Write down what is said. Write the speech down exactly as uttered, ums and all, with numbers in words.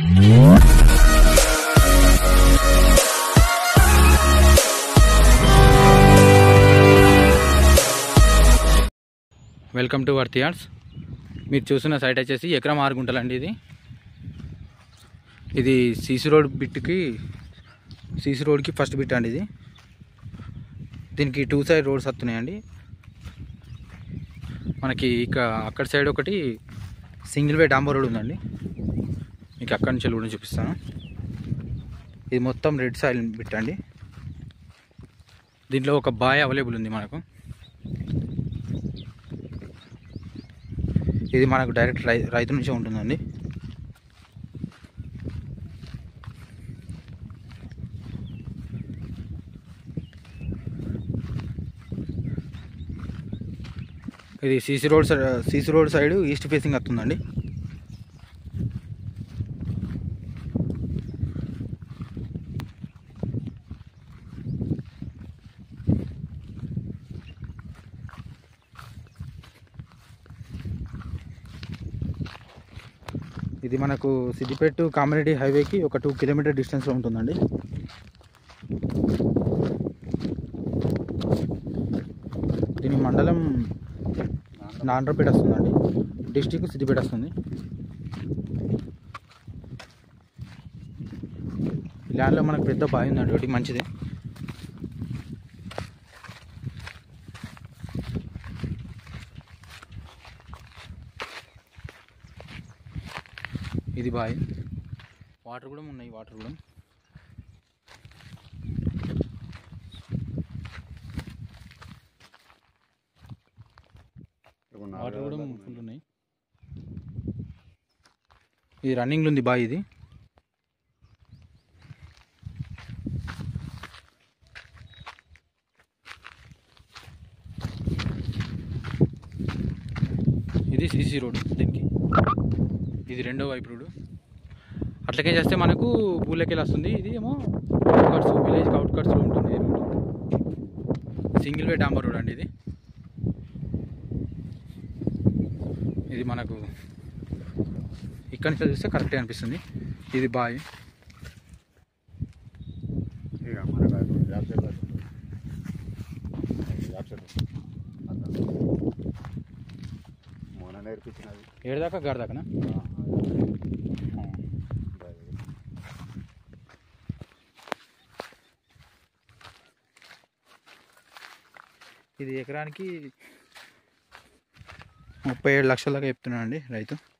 Welcome to worth yards. మీరు చూస్తున్న site వచ్చేసి ఎకరం ఆరు గుంటలు అండి. ఇది ఇది సీసీ రోడ్ బిట్కి సీసీ రోడ్కి ఫస్ట్ బిట్ అండి. ఇది దీనికి టూ సైడ్ రోడ్స్ వస్తున్నాయండి. మనకి ఇక అక్కడ సైడ్ ఒకటి సింగిల్ వే డాంబర్ రోడ్ ఉందండి. మీకు అక్కడి నుంచి కూడా చూపిస్తాను. ఇది మొత్తం రెడ్ సాయిల్ బిట్ అండి. దీంట్లో ఒక బాయ్ అవైలబుల్ ఉంది మనకు. ఇది మనకు డైరెక్ట్ రై రైతు నుంచే ఉంటుందండి. ఇది CC road CC road side east facing వస్తుందండి. ఇది మనకు సిద్దిపేట కామారెడ్డి హైవేకి ఒక టూ కిలోమీటర్ డిస్టెన్స్లో ఉంటుందండి. దీని మండలం నాండ్రపేట వస్తుందండి. డిస్టిక్ సిద్దిపేట వస్తుంది. ల్యాండ్లో మనకు పెద్ద బావి ఉందండి ఒకటి, మంచిది. ఇది బాయ్, వాటర్ కూడా ఉన్నాయి. వాటర్ కూడా వాటర్ కూడా ఫుల్ ఉన్నాయి. ఇది రన్నింగ్లో ఉంది బాయ్. ఇది ఇది సీసీ రోడ్. దీనికి ఇది రెండో వైపు రోడ్డు. అట్లకే చేస్తే మనకు పూలకెళ్ళి వస్తుంది. ఇది ఏమో అవుట్కట్స్, విలేజ్ అవుట్కట్స్లో ఉంటుంది ఈ రోడ్డు. సింగిల్ వే డాంబర్ రోడ్ అండి. ఇది ఇది మనకు ఇక్కడి నుంచి చూస్తే కరెక్టే అనిపిస్తుంది. ఇది బాయ్. ఏడుదాకా గాడిదాకానా? ఇది ఎకరానికి ముప్పై ఏడు లక్షల దాకా చెప్తున్నానండి రైతు.